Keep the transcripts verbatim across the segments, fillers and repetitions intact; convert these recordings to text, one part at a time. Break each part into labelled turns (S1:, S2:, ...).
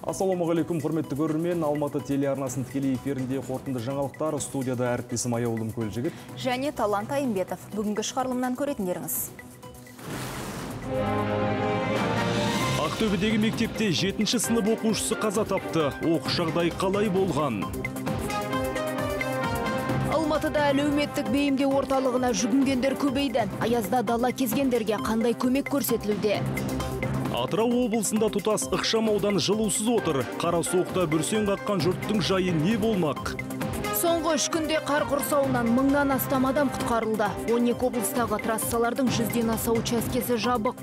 S1: Ассалаумағалейкум, құрметті көрермен. Алматы телеарнасының тікелей эфирінде қорытынды жаңалықтар. Студияда әріптесім Аяулым Көлжігіт
S2: және Талант Айымбетов. Бүгінгі шығарылымнан көретіндеріңіз.
S1: Ақтөбедегі мектепте жетінші сынып оқушысы қаза тапты. Оқыс жағдай қалай болған?
S2: Алматыда әлеуметтік бейімдеу орталығына жүгінгендер көбейді. Аязда дала кезгендерге қандай көмек көрсетілуде?
S1: Атырау облысында тұтас ықшам аудан жылусыз отыр. Қара суықта бүрсең қаққан жұрттың жайы не болмақ?
S2: Соңғы үш күнде қар құрсауынан мыңнан астам адам құтқарылды. он екі облыстағы трассалардың жүзден аса учаскесі жабық.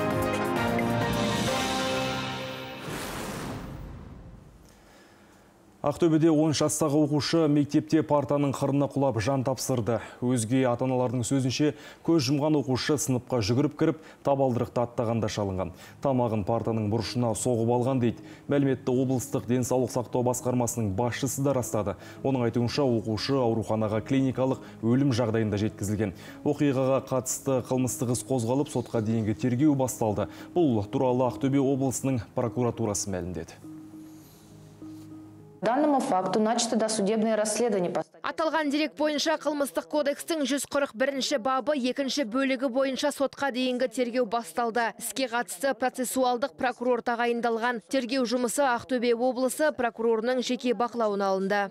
S1: Ақтөбеде он жастағы оқушы мектепте партаның қырына құлап жан тапсырды. Өзге ата-аналардың сөзінше, көз жұмған оқушы сыныпқа жүгіріп кіріп, табалдырықты аттағанда шалынған. Тамағын партаның бұрышына соғып алған дейді. Мәліметті облыстық денсаулық сақтау басқармасының басшысы да растады. Оның айтуынша, оқушы ауруханаға клиникалық өлім жағдайында жеткізілген. Оқиғаға қатысты қылмыстық іс қозғалып, сотқа дейінгі тергеу басталды. Бұл туралы Ақтөбе облысының прокуратурасы мәлімдеді.
S3: Данному факту начато досудебное расследование.
S4: Аталған дерек бойынша қылмыстық кодекстің жүз қырық бірінші бабы екінші бөлігі бойынша сотқа дейінгі тергеу басталды. Іске қатысты процессуалдық прокурор тағайындалған. Тергеу жұмысы Ақтөбе облысы прокурорының жеке бақылауына алынды.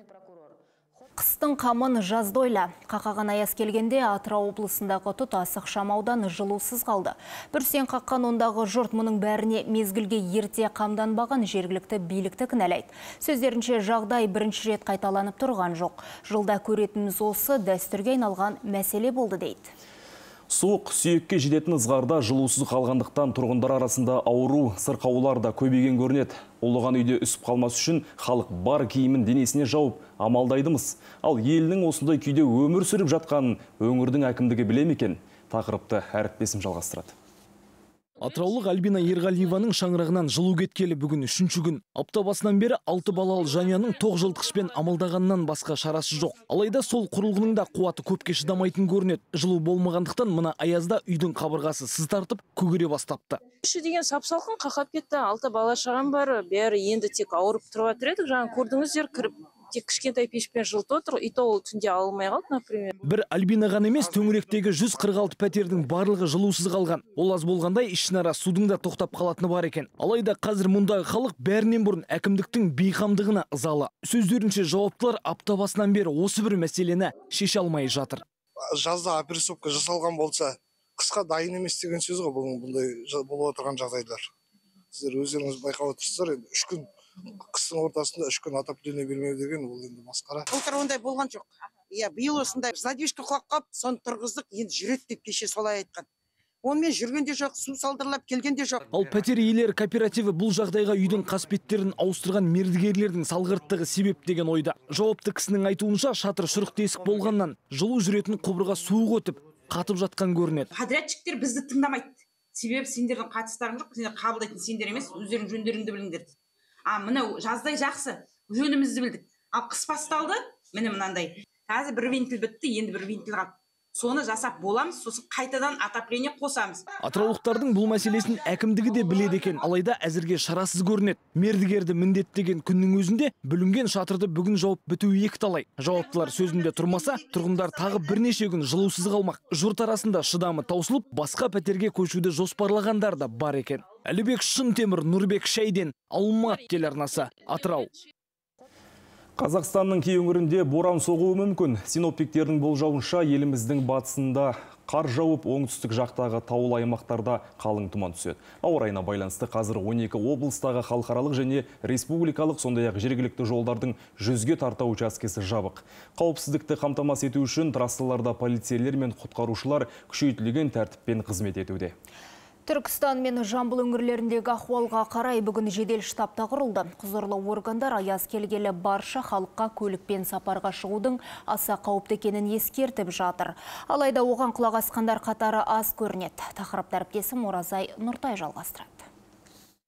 S2: Қыстың қамын жазда ойла. Қақаған аяз келгенде Атырау облысындағы тұтас ықшам ауданы жылусыз қалды. Бүрсең қаққан ондағы жұрт мұның бәріне мезгілге ерте қамданбаған жергілікті билікті кінәлайды. Сөздерінше, жағдай бірінші рет қайталанып тұрған жоқ. Жылда көретініміз осы дәстүрге айналған мәселе болды дейді.
S1: Суық сүйекке жететін ызғарда жылусыз қалғандықтан тұрғындар арасында ауру, сырқаулар да көбейген көрінеді. Олыған үйде үсіп қалмас үшін халық бар киімін денесіне жауып амалдайдымыз. Ал елінің осындай күйде өмір сүріп жатқанын өңірдің әкімдігі біле ме екен? Тақырыпты әріптесім жалғастырады.
S5: Атыраулық Альбина Ерғалиеваның шаңырағынан жылу кеткелі бүгін үшінші күн. Апта басынан бері алты балалы жанұяның тоқ жылтқышпен амалдағаннан басқа шарасы жоқ. Алайда сол құрылғының да қуаты көпке шыдамайтын көрінеді. Жылу болмағандықтан мына аязда үйдің қабырғасы сыз тартып көгере бастапты.
S6: Үші деген сап-салқын қақап кетті. Алты бала шағам бар. Бәрі енді тек ауырып тұрып жатыр едік. Жаңа көрдіңіздер, кіріп тек кішкентай пешпен жылытып отыр. Ит ол түнде алмай қалды, например.
S5: Бір Альбина ғана емес, төңіректегі жүз қырық алты пәтердің барлығы жылусыз қалған. Ол аз болғандай ішінара судың да тоқтап қалатыны бар екен. Алайда қазір мұндағы халық бәрінен бұрын әкімдіктің бейқамдығына ызалы. Сөздерінше, жауаптылар апта басынан бері осы бір мәселені шеше алмай жатыр.
S7: Жазда оперировка жасалған болса, қысқа дайын емес деген сөз ғой, бұндай болып отырған жағдайлар. Сіздер өздеріңіз байқап отырсыздар, енді үш күн қыстың ортасында үш күн отопление бермеу деген ол енді масқара.
S8: Былтыр ондай болған жоқ. Иә, биыл осындай задвижка құлап қалып, соны тұрғыздық, енді жүреді деп кеше солай айтқан. Онымен жүргенде жоқ, су салдырылып келгенде жоқ.
S5: Ал пәтер иелері кооперативі бұл жағдайға үйдің қасбеттерін ауыстырған мердігерлердің салғырттығы себеп деген ойда. Жауапты кісінің айтуынша, шатыр шұрық тесік болғаннан жылу жүретін құбырға суық өтіп, қатып жатқан көрінеді.
S9: Подрядчиктер бізді тыңдамайды. Себебі сендердің қатыстарың жоқ, сендер қабылдайтын сендер емес, өздерің жөндеріңді біліңдер. А, мынау жаздай жақсы, жөнімізді білдік. Ал қыс басталды, міне мынандай. Қазір бір винтил бітті, енді бір винтил қалды. Соны жасап боламыз, сосын қайтадан отопление қосамыз.
S5: Атыраулықтардың бұл мәселесін әкімдігі де біледі екен, алайда әзірге шарасыз көрінеді. Мердігерді міндеттеген күннің өзінде бүлінген шатырды бүгін жауып біту екіталай. Жауаптылар сөзінде тұрмаса, тұрғындар тағы бірнеше күн жылусыз қалмақ. Жұрт арасында шыдамы таусылып, басқа пәтерге көшуді жоспарлағандар да бар екен. Әлібек Шынтемір, Нұрбек Шайден, Алматы телеарнасы, Атырау.
S1: Қазақстанның кей өңірінде боран соғуы мүмкін. Синоптиктердің болжауынша еліміздің батысында қар жауып, оңтүстік жақтағы таулы аймақтарда қалың тұман түседі. Ауа райына байланысты қазір он екі облыстағы халықаралық және республикалық, сондай-ақ жергілікті жолдардың жүзге тарта учаскесі жабық. Қауіпсіздікті қамтамасыз ету үшін трассаларда полицейлер мен құтқарушылар күшейтілген тәртіппен қызмет етуде.
S2: Түркістан мен Жамбыл өңірлеріндегі ахуалға қарай бүгін жедел штабта құрылды. Құзырлы органдар аяз келгелі барша халыққа көлікпен сапарға шығудың аса қауіпті екенін ескертіп жатыр. Алайда оған құлақ асқандар қатары аз көрінеді. Тақырыпты әріптесім Оразай Нұртай жалғастырады.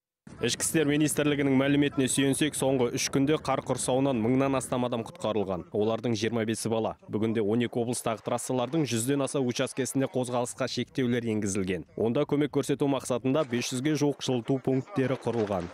S10: Ішкі істер министрлігінің мәліметіне сүйенсек, соңғы үш күнде қар құрсауынан мыңнан астам адам құтқарылған. Олардың жиырма бесі бала. Бүгінде он екі облыстағы трассалардың жүзден аса учаскесінде қозғалысқа шектеулер енгізілген. Онда көмек көрсету мақсатында бес жүзге жуық жылыту пункттері құрылған.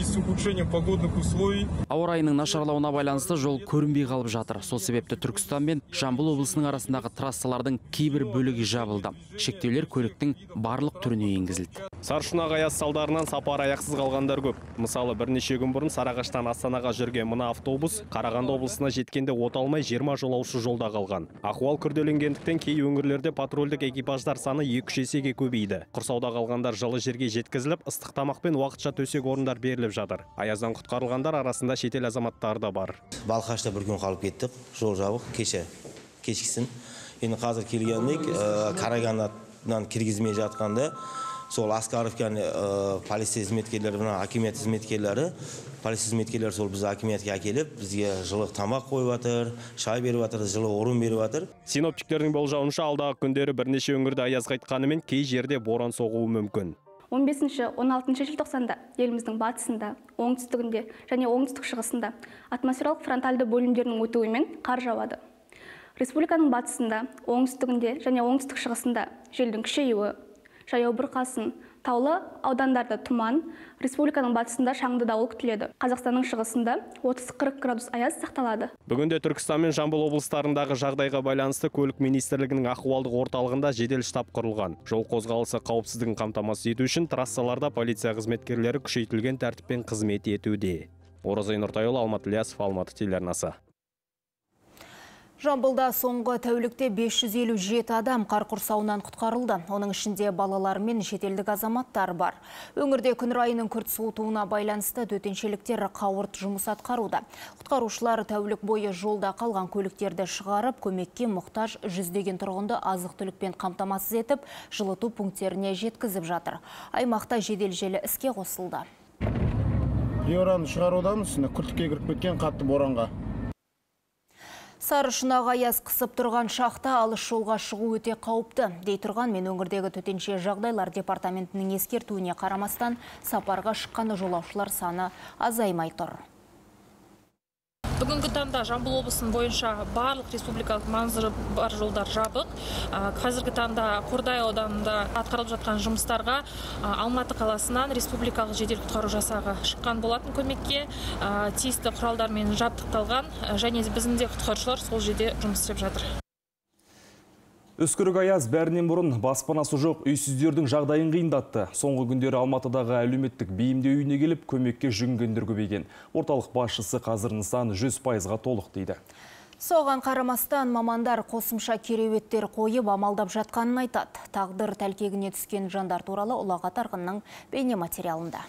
S11: Ауа райының нашарлауына байланысты жол көрінбей қалып жатыр. Сол себепті Түркістан мен Жамбыл облысының арасындағы трассалардың кейбір бөлігі жабылды. Шектеулер көліктің барлық түріне енгізілді.
S10: Сарышұнақ аяз салдарынан сапар аяқсыз қалғандар көп. Мысалы, бірнеше күн бұрын Сарыағаштан Астанаға жүрген мына автобус Қарағанды облысына жеткенде от алмай жиырма жолаушы жолда қалған. Ахуал күрделенгендіктен кей өңірлерде патрульдік экипаждар саны екі үш есеге көбейді. Құрсауда қалғандар жылы жерге жеткізіліп, ыстық тамақпен уақытша төсек орындар беріліп жатыр. Аяздан құтқарылғандар арасында шетел азаматтары да бар.
S12: Балқашта бір күн қалып кеттік, жол жабық, кеше кешкісін. Енді қазір келгендік, Қарағандыдан кіргізмей жатқанда сол Аскаровкан полиция қызметкерлері, акимет қызметкерлері, полиция қызметкерлері сол бізді акиметке әкеліп, бізге жылы тамақ қойып жатыр, шай беріп жатыр, жылы орын беріп жатыр.
S10: Синоптиктердің болжауынша алдағы күндері бірнеше өңірде аяз қайтқанымен кей жерде боран соғуы мүмкін.
S13: он бесінші он алтыншы желтоқсанда еліміздің батысында, оңтүстігінде және оңтүстік шығысында атмосфералық фронтальды бөлімдерінің өтуімен қар жауады. Республиканың батысында, оңтүстігінде және оңтүстік шығысында желдің күшеюі, жаяу бұрқасын, таулы аудандарда тұман, республиканың батысында шаңды дауыл күтіледі. Қазақстанның шығысында отыз қырық градус аяз сақталады.
S10: Бүгінде Түркістан мен Жамбыл облыстарындағы жағдайға байланысты көлік министрлігінің ахуалдық орталығында жедел штаб құрылған. Жол қозғалысы қауіпсіздігін қамтамасыз ету үшін трассаларда полиция қызметкерлері күшейтілген тәртіппен қызмет етуде. Оразай Нұртайұлы, Алматы Ілиясов, Алматы телеарнасы.
S2: Жамбылда соңғы тәулікте бес жүз елу жеті адам қар құрсауынан құтқарылды. Оның ішінде балалар мен шетелдік азаматтар бар. Өңірде күн райының күрт суытуына байланысты төтеншеліктер қауырт жұмыс атқаруда. Құтқарушылар тәулік бойы жолда қалған көліктерді шығарып, көмекке мұқтаж жүздеген тұрғынды азық-түлікпен қамтамасыз етіп, жылыту пункттеріне жеткізіп жатыр. Аймақта жедел желі іске қосылды.
S14: Еораны шығарудамыз, күртікке кіріп кеткен қатты боранға.
S2: Сарышұнақ аяз қысып тұрған шақта алыс жолға шығу өте қауіпті. Дей тұрған мен өңірдегі төтенше жағдайлар департаментінің ескертуіне қарамастан сапарға шыққан жолаушылар саны азаймай тұр.
S15: Бүгінгі таңда Жамбыл облысының бойынша барлық республикалық маңызы бар жолдар жабық. Қазіргі таңда Қордай ауданында атқарылып жатқан жұмыстарға Алматы қаласынан республикалық жедел құтқару жасағы шыққан болатын көмекке. Тиісті құралдармен жабдықталған және біздің де құтқарушылар сол жерде жұмыс істеп жатыр.
S1: Үскірік аяз бәрінен бұрын баспанасы жоқ үйсіздердің жағдайын қиындатты. Соңғы күндері Алматыдағы әлеуметтік бейімдеу үйіне келіп, көмекке жүгінгендер көбейген. Орталық басшысы қазір нысан жүз пайызға толық дейді.
S2: Соған қарамастан мамандар қосымша кереуеттер қойып амалдап жатқанын айтады. Тағдыр тәлкегіне түскен жандар туралы Ұлағат Арғынның бейнематериалында.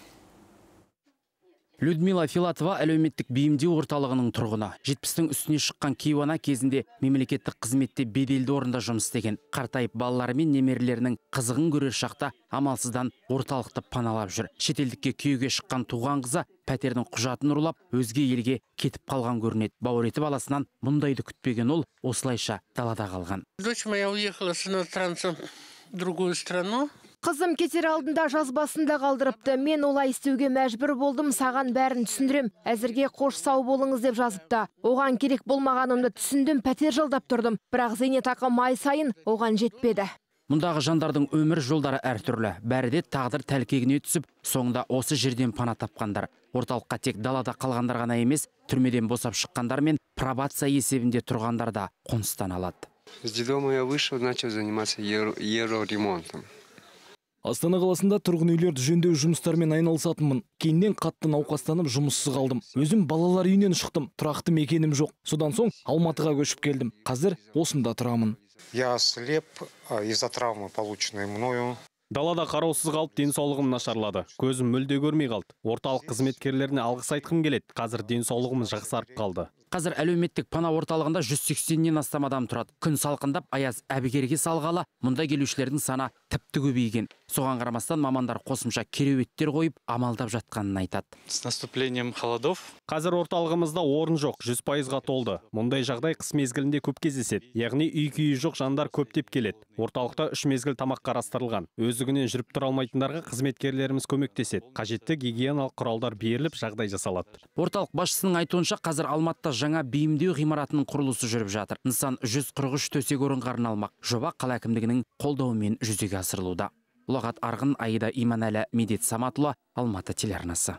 S11: Людмила Филатова әлеуметтік бейімдеу орталығының тұрғыны. жетпістің үстіне шыққан кейуана кезінде мемлекеттік қызметте беделді орында жұмыс істеген. Қартайып балалары мен немерелерінің қызығын көрер шақта амалсыздан орталықты паналап жүр. Шетелдікке күйеуге шыққан туған қызы пәтердің құжатын ұрлап, өзге елге кетіп қалған көрінеді. Бауыреті баласынан мұндайды күтпеген ол осылайша далада қалған.
S16: Дочь моя уехала с иностранцем в другую страну.
S4: Қызым кетер алдында жазбасында қалдырыпты. Мен олай істеуге мәжбүр болдым, саған бәрін түсіндірем. Әзірге қош сау болыңыз деп жазыпты. Оған керек болмағанымды түсіндім, пәтер жалдап тұрдым. Бірақ зейнетақы май сайын оған жетпеді.
S11: Мұндағы жандардың өмір жолдары әртүрлі. Бәрі де тағдыр тәлкегіне түсіп, соңында осы жерден пана тапқандар. Орталыққа тек далада қалғандар ғана емес, түрмеден босап шыққандар мен пробация есебінде тұрғандар да қоныстан алады.
S17: С детдома я вышел, начал заниматься евроремонтом.
S5: Астана қаласында тұрғын үйлерді жөндеу жұмыстарымен айналысатынмын. Кейіннен қатты науқастанып жұмыссыз қалдым. Өзім балалар үйінен шықтым. Тұрақты мекенім жоқ. Содан соң Алматыға көшіп келдім. Қазір осында тұрамын.
S18: Я слеп из-за травмы, полученной мною.
S10: Далада қараусыз қалып, денсаулығым нашарлады. Көзім мүлде көрмей қалды. Орталық қызметкерлеріне алғыс айтқым келеді. Қазір денсаулығымыз жақсарып қалды.
S11: Қазір әлеуметтік пана орталығында жүз сексеннен астам адам тұрады. Күн салқындап, аяз әбігерге салғалы, мұнда келушілердің саны тіпті көбейген. Соған қарамастан мамандар қосымша кереуеттер қойып, амалдап жатқанын айтады.
S19: С наступлением холодов.
S10: Қазір орталығымызда орын жоқ, жүз пайызға толды. Мұндай жағдай қыс мезгілінде көп кездеседі. Яғни үй күйі жоқ жандар көптеп келеді. Орталықта үш мезгіл тамақ қарастырылған. Өздігінен жүріп тұра алмайтындарға қызметкерлеріміз көмектеседі. Қажетті гигиеналық құралдар беріліп, жағдай жасалады.
S11: Орталық басшысының айтуынша, қазір Алматыда жаңа бейімдеу ғимаратының құрылысы жүріп жатыр. Нысан жүз қырық үш төсек орынға арналмақ. Жоба қала әкімдігінің қолдауымен жүзеге асырылуда. Ұлағат Арғын, Аида Иманәлі, Медет Саматұлы, Алматы телеарнасы.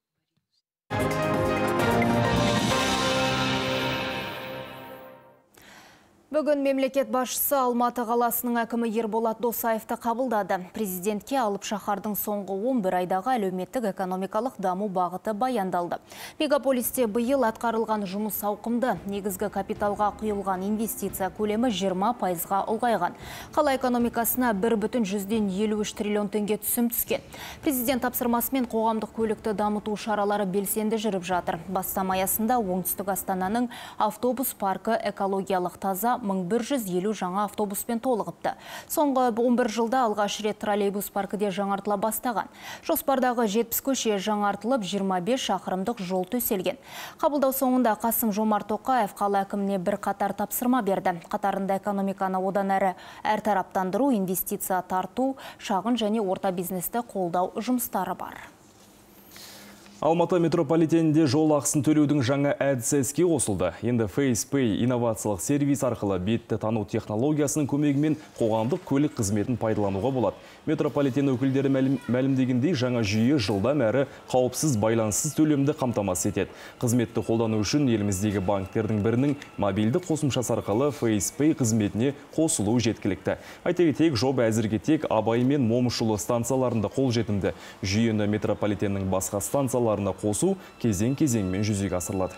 S2: Бүгін мемлекет басшысы Алматы қаласының әкімі Ерболат Досаевты қабылдады. Президентке алып шаһардың соңғы он бір айдағы әлеуметтік экономикалық даму бағыты баяндалды. Мегаполисте биыл атқарылған жұмыс ауқымды, негізгі капиталға құйылған инвестиция көлемі жиырма пайызға ұлғайған. Қала экономикасына бір бүтін жүзден елу үш триллион теңге түсім түскен. Президент тапсырмасымен қоғамдық көлікті дамыту шаралары белсенді жүріп жатыр. Бастама аясында оңтүстік Астананың автобус паркі экологиялық таза, мың бір жүз елу жаңа автобуспен толығыпты. Соңғы он бір жылда алғаш рет троллейбус паркіде жаңартыла бастаған. Жоспардағы жетпіс көше жаңартылып, жиырма бес шақырымдық жол төселген. Қабылдау соңында Қасым-Жомарт Тоқаев қала әкіміне бір қатар тапсырма берді. Қатарында экономиканы одан әрі әртараптандыру, инвестиция тарту, шағын және орта бизнесті қолдау жұмыстары бар.
S1: Алматы метрополитенінде жол ақысын төлеудің жаңа әдісі іске қосылды. Енді FacePay инновациялық сервис арқылы бетті тану технологиясының көмегімен қоғамдық көлік қызметін пайдалануға болады. Метрополитен өкілдері мәлімдегендей, жаңа жүйе жылдам әрі қауіпсіз байланыссыз төлемді қамтамасыз етеді. Қызметті қолдану үшін еліміздегі банктердің бірінің мобильді қосымшасы арқылы FacePay қызметіне қосылу жеткілікті. Айта кетейік, жоба әзірге тек Абай мен Момышұлы станцияларында қолжетімді. Жүйені метрополитеннің басқа станцияларында қосу кезең-кезеңмен жүзеге асырылады.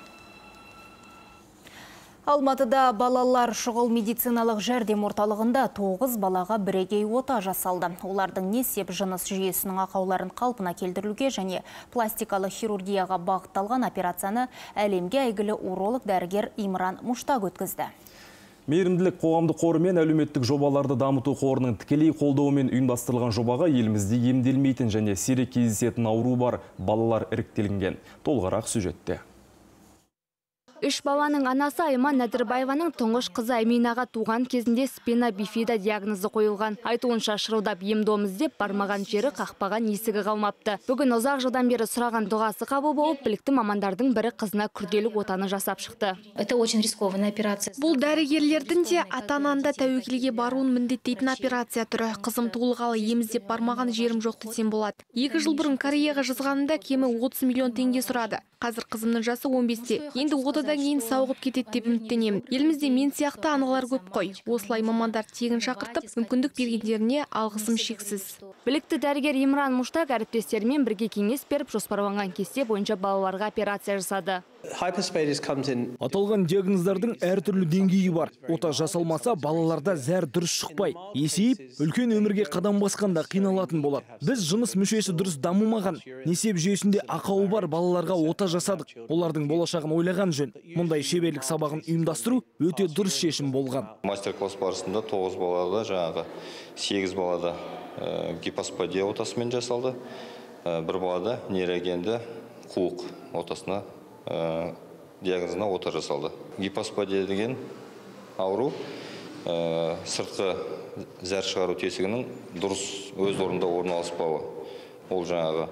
S2: Алматыда балалар шұғыл медициналық жәрдем орталығында тоғыз балаға бірегей ота жасалды. Олардың несеп жыныс жүйесінің ақауларын қалпына келтірілуге және пластикалық хирургияға бағытталған операцияны әлемге әйгілі уролог дәрігер Имран Муштаг өткізді.
S1: Мейірімділік қоғамдық қоры мен әлеуметтік жобаларды дамыту қорының тікелей қолдауымен ұйымдастырылған жобаға елімізде емделмейтін және сирек кездесетін ауру бар балалар іріктелінген. Толығырақ сюжетте.
S4: Үш баланың анасы Айман Нәдірбаеваның тұңғыш қызы Әминаға туған кезінде спина бифида диагнозы қойылған. Айтуынша шырылдап ем-дом іздеп бармаған жері, қақпаған есігі қалмапты. Бүгін ұзақ жылдан бері сұраған дұғасы қабыл болып, білікті мамандардың бірі қызына күрделі отаны жасап шықты.
S20: Это очень рискованная операция.
S4: Бұл дәрігерлердің де ата-ананда тәуекелге баруын міндеттейтін операция түрі. Қызым туылғалы ем іздеп бармаған жерім жоқ десем болады. Екі жыл бұрын Кореяға жазғанында кемі отыз миллион теңге сұрады. Қазір қызымның жасы он бесте. Енді отадан кейін сауығып кетеді деп үміттенемін. Елімізде мен сияқты аналар көп қой. Осылай мамандар тегін шақыртып, мүмкіндік бергендеріне алғысым шексіз. Білікті дәрігер Имран Муштаг әріптестерімен бірге кеңес беріп, жоспарланған кесте бойынша балаларға операция жасады.
S5: Аталған диагноздардың әртүрлі деңгейі бар. Ота жасалмаса, балаларда зәр дұрыс шықпай, есейіп, үлкен өмірге қадам басқанда қиналатын болады. Біз жыныс мүшесі дұрыс дамымаған, несеп жүйесінде ақауы бар балаларға ота жасадық. Олардың болашағын ойлаған жөн. Мұндай шеберлік сабағын ұйымдастыру өте дұрыс шешім болған.
S21: Мастер-класс барысында тоғыз балада, жаңағы сегіз балада гипосподия отасымен жасалды. Бір балада нейрогенді қуық отасына диагнозына ота жасалды. Гипосподия деген ауру сыртқы зәр шығару тесігінің дұрыс өз орнында орналаспауы. Ол жаңағы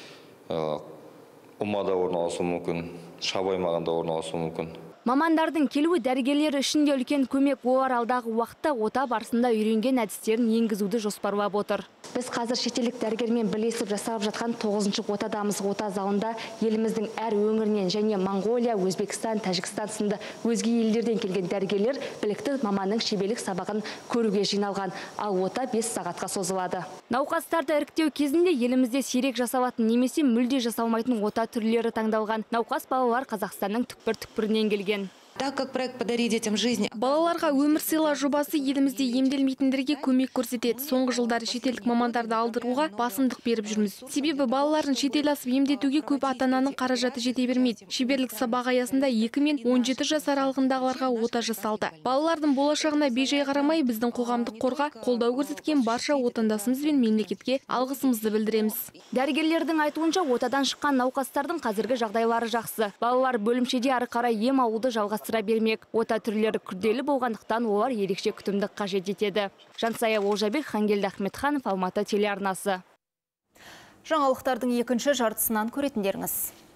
S21: ұмада орналасуы мүмкін, шабаймағанда орналасуы мүмкін.
S4: Мамандардың келуі дәрігерлер үшін де үлкен көмек. Олар алдағы уақытта ота барысында үйренген әдістерін енгізуді жоспарлап отыр. Біз қазір шетелдік дәрігермен бірлесіп жасалып жатқан тоғызыншы отадамыз. Ота залында еліміздің әр өңірінен және Монғолия, Өзбекстан, Тәжікстан сынды өзге елдерден келген дәрігерлер білікті маманның шеберлік сабағын көруге жиналған. Ал ота бес сағатқа созылады. Науқастарды іріктеу кезінде елімізде сирек жасалатын немесе мүлде жасалмайтын ота түрлері таңдалған. Науқас балалар Қазақстанның түкпір-түкпірінен келген.
S3: Так как проект «Подари детям жизнь».
S4: Балаларға өмір сыйла жобасы елімізде емделмейтіндерге көмек көрсетеді. Соңғы жылдары шетелдік мамандарды алдыруға басымдық беріп жүрміз. Себебі балаларын шетел асып емдетуге көп ата-ананың қаражаты жете бермейді. Шеберлік сабақ аясында екі мен он жеті жас аралығындағыларға ота жасалды. Балалардың болашағына бейжай қарамай біздің қоғамдық қорға қолдау көрсеткен барша отандасымыз бен мемлекетке алғысымызды білдіреміз.
S22: Дәрігерлердің айтуынша отадан шыққан науқастардың қазіргі жағдайлары жақсы. Балалар бөлімшеде ары қарай ем алуды жалғастыра бермек. Ота түрлері күрделі болғандықтан олар ерекше күтімді қажет етеді. Жансая Олжабек, Хангелді Ахметханов, Алматы телеарнасы.
S2: Жаңалықтардың екінші жартысынан көретіндеріңіз.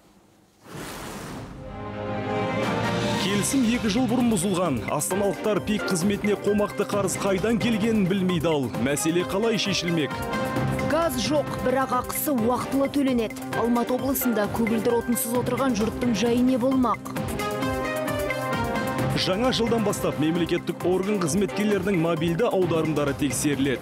S1: Келісім екі жыл бұрын бұзылған. Астаналықтар пик қызметіне қомақты қарыз қайдан келгенін білмейді ал. Мәселе қалай шешілмек?
S2: Газ жоқ, бірақ ақысы уақытылы төленеді. Алматы облысында көгілдір отынсыз отырған жұрттың жайы не болмақ?
S1: Жаңа жылдан бастап мемлекеттік орган қызметкерлерінің мобильді аударымдары тексеріледі.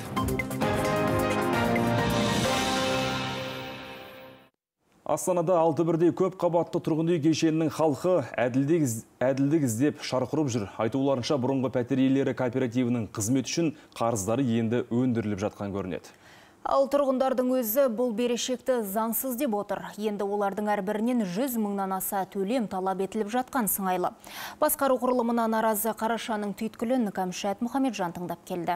S1: Астанада алты бірдей көп қабатты тұрғын үй кешенінің халқы әділдік іздеп шарқырып жүр. Айтуларынша бұрынғы пәтер иелері кооперативінің қызмет үшін қарыздары енді өндіріліп жатқан көрінеді.
S2: Ал тұрғындардың өзі бұл берешекті заңсыз деп отыр. Енді олардың әрбірінен жүз мыңнан аса төлем талап етіліп жатқан сыңайлы. Басқару құрылымына наразы Қарашаның түйткілін Кәмшат Мұхамеджан тыңдап келді.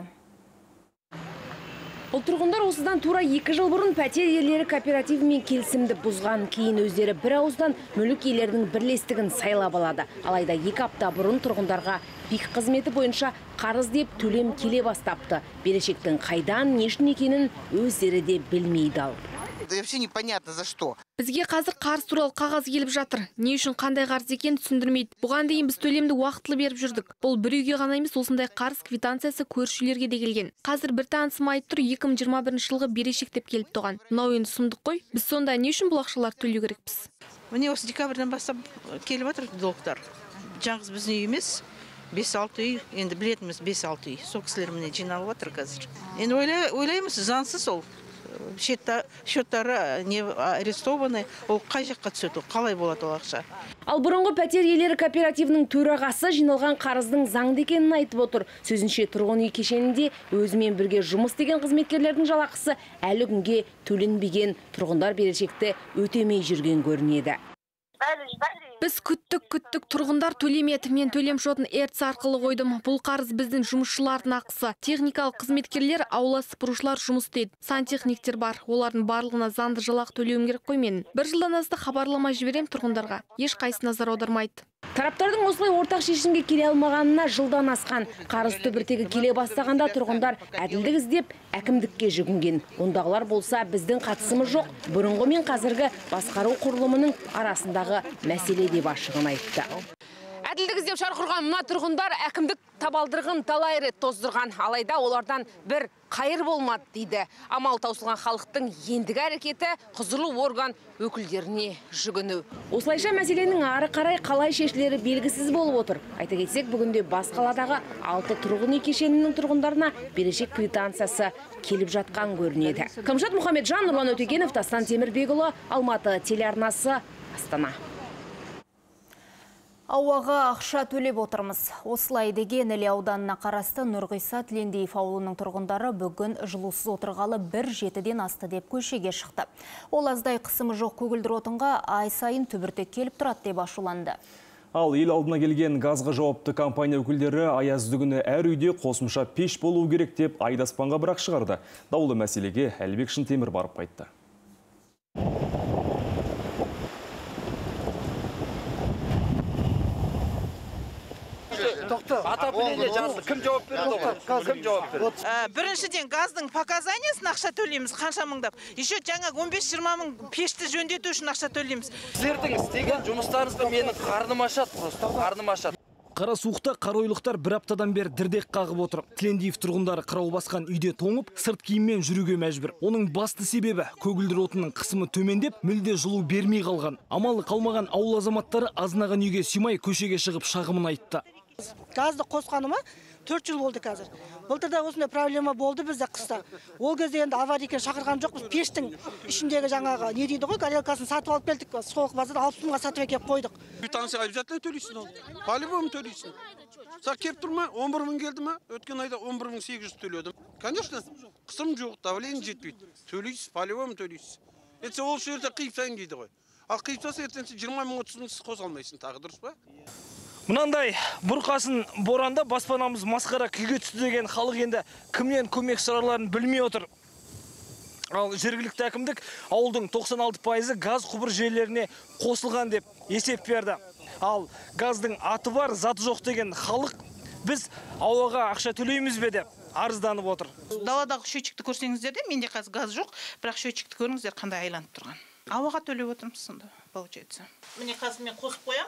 S4: Бұл тұрғындар осыдан тура екі жыл бұрын пәтер иелері кооперативімен келісімді бұзған, кейін өздері бір ауыздан мүлік иелерінің бірлестігін сайлап алады. Алайда екі апта бұрын тұрғындарға пик қызметі бойынша қарыз деп төлем келе бастапты. Берешектің қайдан, не үшін екенін өздері де білмейді ал.
S8: Да вообще непонятно за что.
S4: Бізге қазір қарыз туралы қағаз келіп жатыр. Не үшін қандай қарыз екенін түсіндірмейді. Бұған дейін біз төлемді уақытылы беріп жүрдік. Бұл бір үйге ғана емес, осындай қарыз квитанциясы көршілерге де келген. Қазір бір танысым айтып тұр, екі мың жиырма бірінші жылғы берешек деп келіп тұған. Мынау енді сұмдық қой. Біз сонда не үшін бұл ақшаларды төлеу керекпіз?
S9: Міне осы декабрьден бастап келіп жатыр долгтар. Жаңғыз біздің үй емес, бес алты үй, енді білетіміз бес алты үй. Сол кісілер міне жиналып жатыр қазір. Енді ойлаймыз, заңсыз ол. Счеттары не арестованы, ол қай жаққа түседі, қалай болады ол ақша.
S4: Ал бұрынғы пәтер иелері кооперативінің төрағасы жиналған қарыздың заңды екенін айтып отыр. Сөзінше тұрғын үй кешенінде өзімен бірге жұмыс деген қызметкерлердің жалақысы әлі күнге төленбеген, тұрғындар берешекті өтемей жүрген көрінеді. Біз күттік, күттік, тұрғындар төлемеді. Мен төлем шотын эрц арқылы қойдым. Бұл қарыз біздің жұмысшылардың ақысы. Техникалық қызметкерлер, аула сыпырушылар жұмыс істейді. Сантехниктер бар. Олардың барлығына заңды жалақы төлеуім керек қой мен. Бір жылдан асты хабарлама жіберем тұрғындарға. Еш қайсы назар аудармайды. Тараптардың осылай ортақ шешімге келе алмағанына жылдан асқан. Қарыз түбіртегі келе бастағанда тұрғындар әділдік іздеп әкімдікке жүгінген. Ондағылар болса біздің қатысымыз жоқ, бұрынғы мен қазіргі басқару құрылымының арасындағы мәселе деп ашығын айтты. Әділдік іздеп шарқырған мына тұрғындар әкімдік табалдырығын талай рет тоздырған. Алайда олардан бір қайыр болмады дейді. Амал таусылған халықтың ендігі әрекеті құзырлы орган өкілдеріне жүгіну. Осылайша мәселенің ары қарай қалай шешілері белгісіз болып отыр. Айта кетсек, бүгінде бас қаладағы алты тұрғын үй кешенінің тұрғындарына берешек квитанциясы келіп жатқан көрінеді. Кәмшат Мұхамеджан, Нұрлан Өтегенов, Дастан Темірбекұлы, Алматы телеарнасы, Астана.
S2: Ауаға ақша төлеп отырмыз. Осылай деген Іле ауданына қарасты Нұрғиса Тілендиев ауылының тұрғындары бүгін жылусыз отырғалы бір жетіден асты деп көшеге шықты. Ол аздай қысымы жоқ көгілдір отынға ай сайын түбіртек келіп тұрады деп ашуланды.
S1: Ал ел алдына келген газға жауапты компания өкілдері аязды күні әр үйде қосымша пеш болу керек деп айдаспанға бірақ шығарды. Даулы мәселеге Әлбек Шынтемір барып қайтты.
S23: Кім жауап береді? Кім жауап береді?
S9: Біріншіден газдың показаниясын ақша төлейміз, қанша мыңдап. Еще жаңа он бес жиырма мың пешті жөндету үшін ақша төлейміз.
S23: Сіздердің істеген жұмыстарыңызды менің қарным ашады, просто қарным ашады.
S5: Қара суықта қаройлықтар бір аптадан бері дірдек қағып отыр. Тілендиев тұрғындары қырау басқан үйде тоңып, сырт киіммен жүруге мәжбүр. Оның басты себебі көгілдір отынның қысымы төмендеп, мүлде жылу бермей қалған. Амалы қалмаған ауыл азаматтары азынаған үйге сыймай көшеге шығып шағымын айтты.
S24: Газды қосқаныма төрт жыл болды қазір. Былтырда осындай проблема болды бізде қыста. Ол кезде енді аварийке шақырған жоқпыз. Пештің ішіндегі жаңағы не дейді ғой, горелкасын сатып алып келдік. Соғық базарда алпыс мыңға сатып әкеп қойдық.
S6: Квитанция обязательно төлейсің ол. По-любому төлейсің. Сақ кеп тұрма, он бір мың келді ма? Өткен айда он бір мың сегіз жүз төледім. Конечно, қысым жоқ, давление жетпейді. Төлейсіз, по-любому төлейсіз. Етсе ол жерде қиыпсайын дейді ғой. Ал қиыпсасы ертеңсе жиырма мың отыз мың қоса алмайсың тағы, дұрыс па?
S5: Мынандай бұрқасын боранда баспанамыз масқара күйге түсті деген халық енді кімнен көмек сұрарларын білмей отыр. Ал жергілікті әкімдік ауылдың тоқсан алты пайызы газ құбыр желілеріне қосылған деп есеп берді. Ал газдың аты бар, заты жоқ деген халық біз ауаға ақша төлейміз бе деп арызданып отыр.
S7: Даладағы счетчикті көрсеңіздер де, менде қазір газ жоқ, бірақ счетчикті көріңіздер қандай айланып тұрған. Ауаға төлеп отырмыз сонда, получается. Міне қазір мен қосып қоям.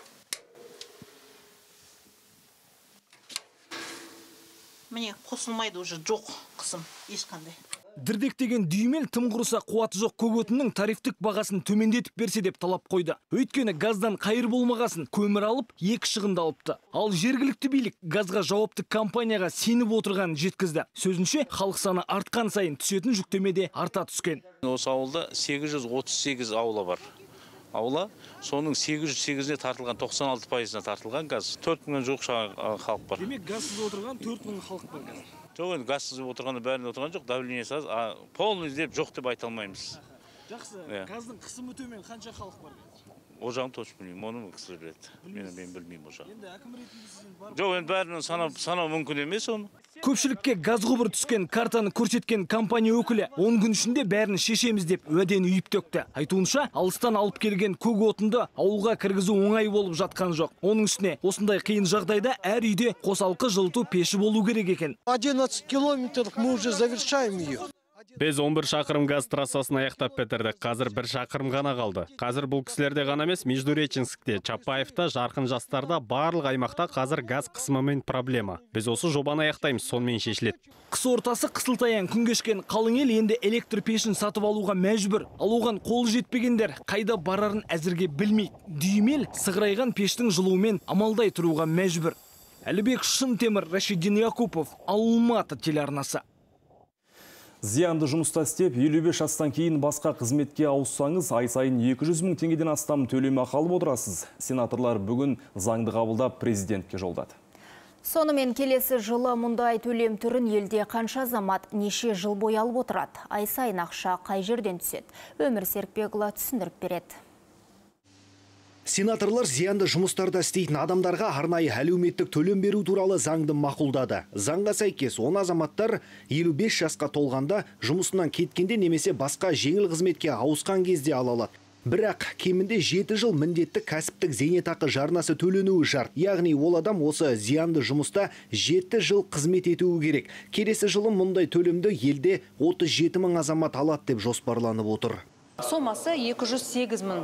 S7: Міне қосылмайды уже, жоқ қысым, ешқандай.
S5: Дірдектеген дүймел тым құрыса қуаты жоқ көк отынның тарифтік бағасын төмендетіп берсе деп талап қойды. Өйткені газдан қайыр болмағасын көмір алып, екі шығынды алыпты. Ал жергілікті билік газға жауапты компанияға сеніп отырған жеткізді. Сөзінше, халық саны артқан сайын түсетін жүктеме де арта түскен.
S12: Осы ауылда сегіз жүз отыз сегіз аула бар. Аула, соның сегіз жүз сегізіне тартылған, тоқсан алты пайызына тартылған газ. төрт мыңнан жоқ халық бар.
S5: Демек газсыз отырған төрт мың халық бар газ.
S12: Жоқ, енді газсыз отырғанда бәрінде отырған жоқ, давлениесі аз, полный деп жоқ деп айта алмаймыз.
S5: Жақсы, газдың қысымы төмен қанша халық бар?
S12: О жағын точно білмеймін, оны кісі біледі. Мен білмеймін о жағын.
S5: Енді әкім ретінде сізден бар?
S12: Жоқ, енді бәрінен санау мүмкін емес оны.
S5: Көпшілікке газ құбыр түскен картаны көрсеткен компания өкілі он күн ішінде бәрін шешеміз деп уәдені үйіп төкті. Айтуынша, алыстан алып келген көк отынды ауылға кіргізу оңай болып жатқан жоқ. Оның үстіне осындай қиын жағдайда әр үйде қосалқы жылыту пеші болу керек екен.
S13: одиннадцать километров мы уже завершаем ее.
S10: Біз он бір шақырым газ трассасын аяқтап бітірдік. Қазір бір шақырым ғана қалды. Қазір бұл кісілерде ғана емес, Междуреченскте, Чапаевта, Жарқын жастарда барлық аймақта қазір газ қысымымен проблема. Біз осы жобаны аяқтаймыз, сонымен шешіледі.
S5: Қыс ортасы қысылтаяң күн кешкен қалың ел енді электр пешін сатып алуға мәжбүр. Ал оған қолы жетпегендер қайда барарын әзірге білмейді. Дүймел сығырайған пештің жылуымен амалдай тұруға мәжбүр. Әлібек Шынтемір, Рашидин Якупов, Алматы телеарнасы.
S1: Зиянды жұмыста істеп, елу бес жастан кейін басқа қызметке ауыссаңыз, ай сайын екі жүз мың теңгеден астам төлемақы алып отырасыз. Сенаторлар бүгін заңды қабылдап президентке жолдады.
S2: Сонымен келесі жылы мұндай төлем түрін елде қанша азамат неше жыл бойы алып отырады. Ай сайын ақша қай жерден түседі? Өмір Серікбекұлы түсіндіріп береді.
S25: Сенаторлар зиянды жұмыстарда істейтін адамдарға арнайы әлеуметтік төлем беру туралы заңды мақұлдады. Заңға сәйкес он азаматтар елу бес жасқа толғанда жұмысынан кеткенде немесе басқа жеңіл қызметке ауысқан кезде ала алады. Бірақ кемінде жеті жыл міндетті кәсіптік зейнетақы жарнасы төленуі шарт. Яғни ол адам осы зиянды жұмыста жеті жыл қызмет етуі керек. Келесі жылы мұндай төлемді елде отыз жеті мың азамат алады деп жоспарланып отыр.
S26: Сомасы екі жүз сегіз мың.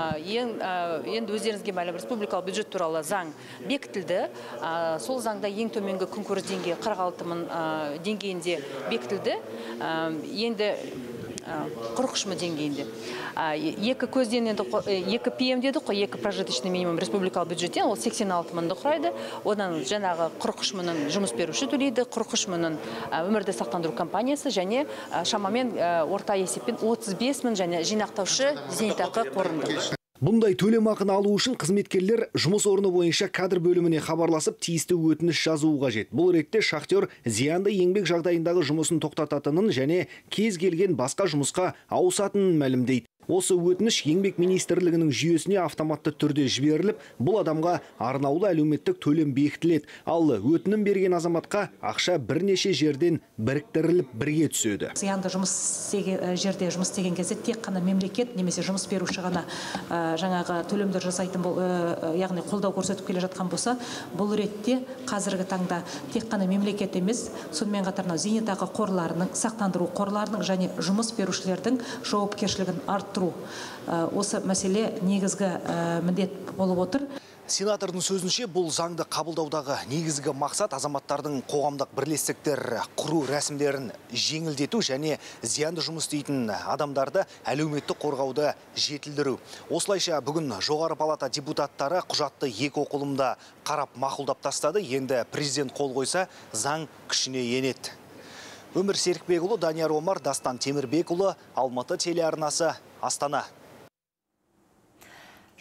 S26: Енді өздеріңізге мәлім республикалық бюджет туралы заң бекітілді. Сол заңда ең төменгі күнкөріс деңгейі қырық алты мың деңгейінде бекітілді. Енді қырық үш мың деңгейінде. Екі көзден енді екі пм деді қой, екі прожиточный минимум республикалық бюджеттен ол сексен алты мыңды құрайды. Одан жаңағы қырық үш мыңның жұмыс беруші төлейді, қырық үш мыңның өмірді сақтандыру компаниясы және шамамен орта есеппен отыз бес мың және жинақтаушы зейнетақы қорында.
S25: Бұндай төлемақыны алу үшін қызметкерлер жұмыс орны бойынша кадр бөліміне хабарласып тиісті өтініш жазуы қажет. Бұл ретте шахтер зиянды еңбек жағдайындағы жұмысын тоқтататынын және кез келген басқа жұмысқа ауысатынын мәлімдейді. Осы өтініш еңбек министрлігінің жүйесіне автоматты түрде жіберіліп, бұл адамға арнаулы әлеуметтік төлем бекітіледі. Ал өтінім берген азаматқа ақша бірнеше жерден біріктіріліп бірге түседі.
S27: Зиянды жұмыс жерде жұмыс істеген кезде тек қана мемлекет немесе жұмыс беруші ғана жаңағы төлемдер жасайтын, яғни қолдау көрсетіп келе жатқан болса, бұл ретте қазіргі таңда тек қана мемлекет емес, сонымен қатар зейнетақы қорларының, сақтандыру қорларының және жұмыс берушілердің жауапкершілігін арттыру. Осы мәселе негізгі міндет болып отыр.
S25: Сенатордың сөзінше бұл заңды қабылдаудағы негізгі мақсат азаматтардың қоғамдық бірлестіктер құру рәсімдерін жеңілдету және зиянды жұмыс істейтін адамдарды әлеуметтік қорғауды жетілдіру. Осылайша бүгін жоғары палата депутаттары құжатты екі оқылымда қарап мақұлдап тастады. Енді президент қол қойса, заң күшіне енеді. Өмір Серікбекұлы, Данияр Омар, Дастан Темірбекұлы, Алматы телеарнасы, Астана.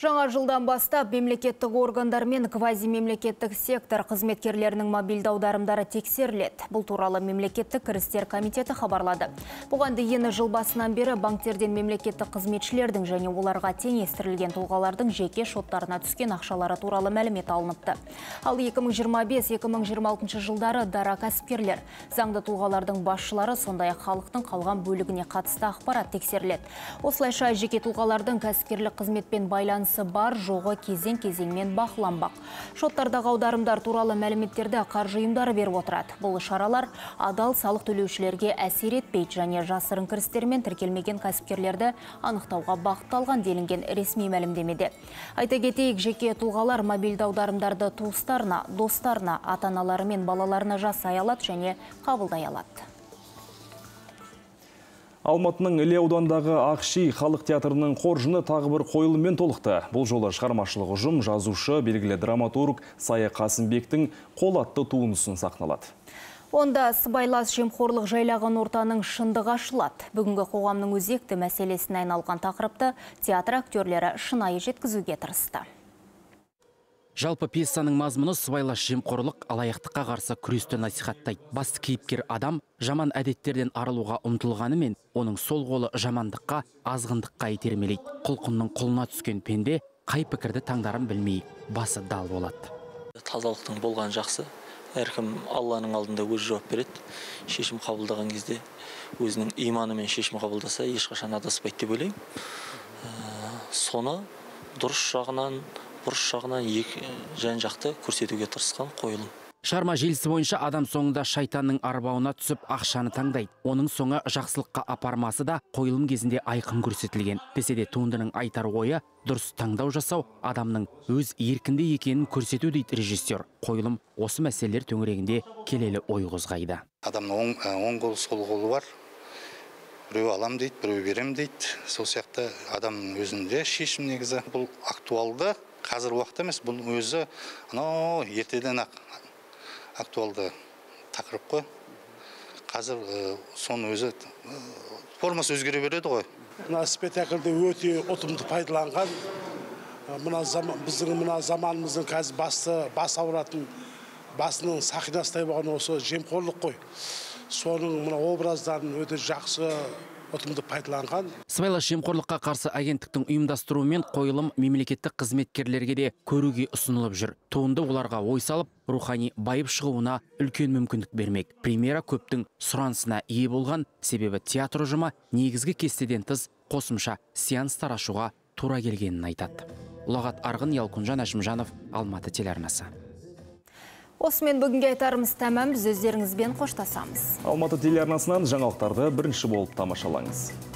S2: Жаңа жылдан бастап мемлекеттік органдар мен квазимемлекеттік сектор қызметкерлерінің мобильді аударымдары тексеріледі. Бұл туралы мемлекеттік кірістер комитеті хабарлады. Бұған дейін жыл басынан бері банктерден мемлекеттік қызметшілердің және оларға теңестірілген тұлғалардың жеке шоттарына түскен ақшалары туралы мәлімет алыныпты. Ал екі мың жиырма бес екі мың жиырма алтыншы жылдары дара кәсіпкерлер, заңды тұлғалардың басшылары, сондай-ақ халықтың қалған бөлігіне қатысты ақпарат тексеріледі. Осылайша жеке тұлғалардың кәсіпкерлік қызметпен байланысы бар жоғы кезең-кезеңмен бақыланбақ. Шоттардағы аударымдар туралы мәліметтерді қаржы ұйымдары беріп отырады. Бұл шаралар адал салық төлеушілерге әсер етпейді және жасырын кірістермен тіркелмеген кәсіпкерлерді анықтауға бағытталған делінген ресми мәлімдемеде. Айта кетейік, жеке тұлғалар мобильді аударымдарды туыстарына, достарына, ата-аналары мен балаларына жасай алады және қабылдай алады.
S1: Алматының Іле аудандағы Ақши халық театрының қоржыны тағы бір қойылыммен толықты. Бұл жолы шығармашылық ұжым, жазушы, белгілі драматург Сая Қасымбектің қол атты туындысын сахналады.
S2: Онда сыбайлас жемқорлық жайлаған ортаның шындығы ашылады. Бүгінгі қоғамның өзекті мәселесіне айналған тақырыпты театр актерлері шынайы жеткізуге тырысты.
S11: Жалпы пьесаның мазмұны сыбайлас жемқорлық, алаяқтыққа қарсы күресті насихаттайды. Басты кейіпкер адам жаман әдеттерден арылуға ұмтылғанымен, оның сол қолы жамандыққа, азғындыққа итермелейді. Құлқынның құлына түскен пенде қай пікірді таңдарын білмей, басы дал болады.
S14: Тазалықтың болған жақсы. Әркім Алланың алдында өз жауап береді. Шешім қабылдаған кезде өзінің иманымен шешім қабылдаса, ешқашан адаспайды деп ойлаймын. Соны дұрыс жағынан бұрыш жағынан екі жан-жақты көрсетуге тырысқан қойылым.
S11: Шығарма желісі бойынша адам соңында шайтанның арбауына түсіп ақшаны таңдайды. Оның соңы жақсылыққа апармасы да қойылым кезінде айқын көрсетілген. Десе де туындының айтар ойы дұрыс таңдау жасау, адамның өз еркінде екенін көрсету дейді режиссер. Қойылым осы мәселелер төңірегінде келелі ой қозғайды.
S15: Адамның оң қолы, сол қолы бар. Біреу алам дейді, біреу берем дейді. Сол сияқты адамның өзінде шешім негізі. Бұл актуалды. Қазір уақыт емес, бұл өзі анау ертеден актуалды тақырып қой. Қазір соның өзі формасы өзгере береді ғой.
S13: Мына спектакльде өте ұтымды пайдаланған. Біздің мына заманымыздың қазір басты бас ауыратын басының сақинасындай болған осы жемқорлық қой. Соның мына образдарын өте жақсы ұтымды пайдаланған.
S11: Сыбайлас жемқорлыққа қарсы агенттіктің ұйымдастыруымен қойылым мемлекеттік қызметкерлерге де көруге ұсынылып жүр. Туынды оларға ой салып, рухани байып шығуына үлкен мүмкіндік бермек. Премьера көптің сұранысына ие болған, себебі театр ұжымы негізгі кестеден тыс қосымша сеанстар ашуға тура келгенін айтады. Ұлағат Арғын, Ялкунжан Әшімжанов, Алматы телеарнасы.
S2: Осымен бүгінге айтарымыз тәмам, біз өздеріңізбен қоштасамыз.
S1: Алматы телеарнасынан жаңалықтарды бірінші болып тамашалаңыз.